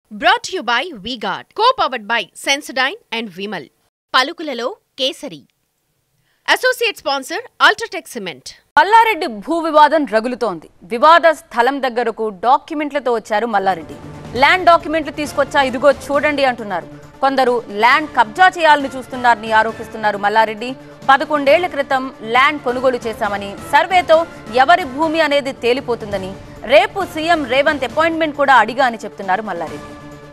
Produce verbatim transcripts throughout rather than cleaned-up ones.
Brought to you by V-Guard, co-powered by Sensodyne and Vimal. పలుకులలో కేసరి. Associate sponsor UltraTech cement. Malla Reddy భూ వివాదం రగులుతోంది. వివాద స్థలం దగ్గరకు డాక్యుమెంట్లతో వచ్చారు మల్లారెడ్డి. ల్యాండ్ డాక్యుమెంట్లు తీసుకొచ్చా ఇదిగో చూడండి అంటున్నారు. కొందరు ల్యాండ్ కబ్జా చేయాలని చూస్తున్నారని ఆరోపిస్తున్నారు మల్లారెడ్డి. పదకొండేళ్ల క్రితం ల్యాండ్ కొనుగోలు చేశామని, సర్వేతో ఎవరి భూమి అనేది తేలిపోతుందని, రేపు సీఎం రేవంత్ అపాయింట్మెంట్ కూడా అడిగా అని చెప్తున్నారు మల్లారెడ్డి.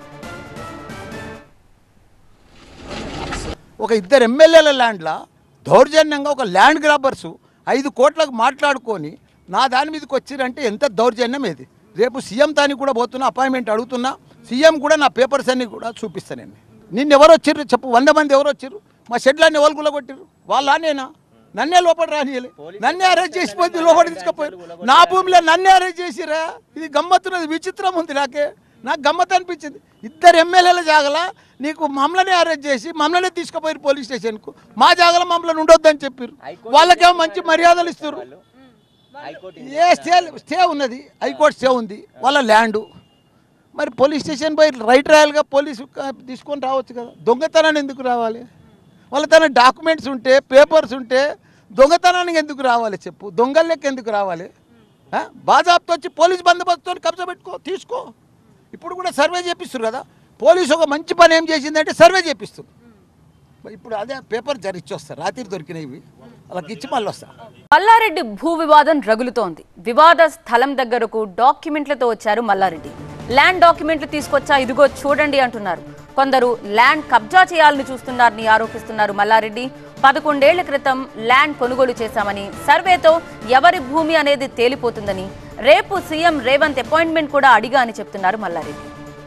ఒక ఇద్దరు ఎమ్మెల్యేల ల్యాండ్లా దౌర్జన్యంగా ఒక ల్యాండ్ గ్రాబర్సు ఐదు కోట్లకు మాట్లాడుకొని నా దాని మీదకి వచ్చిరంటే ఎంత దౌర్జన్యం ఏది. రేపు సీఎం దానికి కూడా పోతున్నా, అపాయింట్మెంట్ అడుగుతున్నా. సీఎం కూడా నా పేపర్స్ అన్నీ కూడా చూపిస్తానండి. నిన్ను ఎవరు వచ్చిర్రు చెప్పు, వంద మంది ఎవరు వచ్చిర్రు? మా షెడ్లన్నీ ఎవరు కూడా కొట్టిర్రు? వాళ్ళ నేనా? నన్నే లోపల రానియలే, నన్నే అరెస్ట్ చేసిపోతే లోపల తీసుకుపోయారు. నా భూమిలో నన్నే అరెస్ట్ చేసిరా? ఇది గమ్మత్తున్నది, విచిత్రం ఉంది. నాకే నాకు గమ్మత్ అనిపించింది. ఇద్దరు ఎమ్మెల్యేల జాగల నీకు మమ్మల్ని అరెస్ట్ చేసి మమ్మల్ని తీసుకుపోయారు పోలీస్ స్టేషన్కు. మా జాగల మమ్మల్ని ఉండొద్దని చెప్పారు. వాళ్ళకేమో మంచి మర్యాదలు ఇస్తారు. ఏ స్టే స్టే ఉన్నది, హైకోర్టు స్టే ఉంది వాళ్ళ ల్యాండు. మరి పోలీస్ స్టేషన్ పోయి రైట్ రాయల్గా పోలీసు తీసుకొని రావచ్చు కదా. దొంగతనాన్ని ఎందుకు రావాలి? వాళ్ళ తన డాక్యుమెంట్స్ ఉంటే, పేపర్స్ ఉంటే దొంగతనానికి ఎందుకు రావాలి చెప్పు? దొంగలకి ఎందుకు రావాలి? బాజాబ్తో వచ్చి పోలీస్ బందోబస్తుతో కబ్జా పెట్టుకో, తీసుకో. ఇప్పుడు కూడా సర్వే చేపిస్తారు కదా. పోలీసు ఒక మంచి పని ఏం చేసిందంటే సర్వే చేపిస్తుంది. ఇప్పుడు అదే పేపర్ జరిచి వస్తారు, రాత్రి దొరికినవి వాళ్ళకి ఇచ్చి మళ్ళీ వస్తారు. మల్లారెడ్డి భూ వివాదం రగులుతోంది. వివాద స్థలం దగ్గరకు డాక్యుమెంట్లతో వచ్చారు మల్లారెడ్డి. ల్యాండ్ డాక్యుమెంట్లు తీసుకొచ్చా ఇదిగో చూడండి అంటున్నారు. కొందరు ల్యాండ్ కబ్జా చేయాలని చూస్తున్నారని ఆరోపిస్తున్నారు మల్లారెడ్డి. పదకొండేళ్ల క్రితం ల్యాండ్ కొనుగోలు చేశామని, సర్వేతో ఎవరి భూమి అనేది తేలిపోతుందని, రేపు సీఎం రేవంత్ అపాయింట్మెంట్ కూడా అడిగా అని చెప్తున్నారు మల్లారెడ్డి.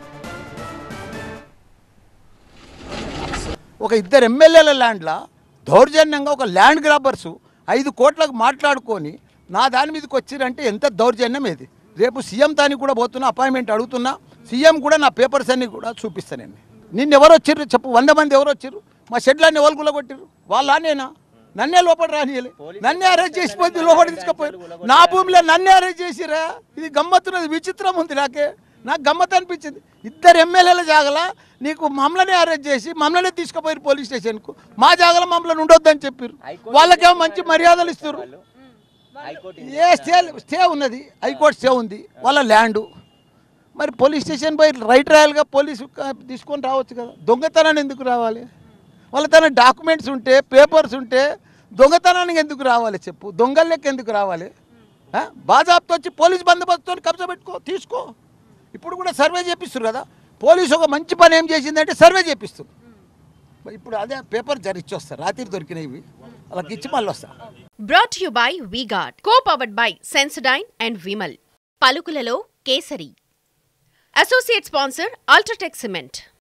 ఒక ఇద్దరు ఎమ్మెల్యేల ల్యాండ్లా దౌర్జన్యంగా ఒక ల్యాండ్ గ్రాబర్సు ఐదు కోట్లకు మాట్లాడుకొని నా దాని మీదకి వచ్చిరంటే ఎంత దౌర్జన్యం ఏది. రేపు సీఎం దానికి కూడా పోతున్నా, అపాయింట్మెంట్ అడుగుతున్నా. సీఎం కూడా నా పేపర్స్ అన్నీ కూడా చూపిస్తానండి. నిన్ను ఎవరు వచ్చిర్రు చెప్పు, వంద మంది ఎవరు వచ్చిర్రు? మా షెడ్లన్నీ ఎవరు కూడా కొట్టిర్రు? వాళ్ళ నేనా? నన్నే లోపల రానియలే, నన్నే అరెస్ట్ చేసిపోతే లోపల తీసుకుపోయారు. నా భూమిలో నన్నే అరెస్ట్ చేసిరా? ఇది గమ్మత్తున్నది, విచిత్రం ఉంది. నాకే నాకు గమ్మత్ అనిపించింది. ఇద్దరు ఎమ్మెల్యేల జాగల నీకు మమ్మల్ని అరెస్ట్ చేసి మమ్మల్ని తీసుకుపోయారు పోలీస్ స్టేషన్కు. మా జాగల మమ్మల్ని ఉండొద్దని చెప్పారు. వాళ్ళకేమో మంచి మర్యాదలు ఇస్తారు. ఏ స్టే స్టే ఉన్నది, హైకోర్టు స్టే ఉంది వాళ్ళ ల్యాండు. మరి పోలీస్ స్టేషన్ పోయి రైట్ రాయల్గా పోలీసు తీసుకొని రావచ్చు కదా. దొంగతనాన్ని ఎందుకు రావాలి? వాళ్ళ తన డాక్యుమెంట్స్ ఉంటే, పేపర్స్ ఉంటే దొంగతనానికి ఎందుకు రావాలి చెప్పు? దొంగలకి ఎందుకు రావాలి? బాజాబ్తో వచ్చి పోలీస్ బందోబస్తుతో కబ్జా పెట్టుకో, తీసుకో. ఇప్పుడు కూడా సర్వే చేపిస్తారు కదా. పోలీసు ఒక మంచి పని ఏం చేసిందంటే సర్వే చేపిస్తుంది. ఇప్పుడు అదే పేపర్ జరిచి వస్తారు, రాత్రి దొరికినవి వాళ్ళకి ఇచ్చి మళ్ళీ వస్తారు. Brought to you by V-Guard, co-powered by Sensodyne and Vimal. పలుకులలో కేసరి. Associate sponsor UltraTech cement.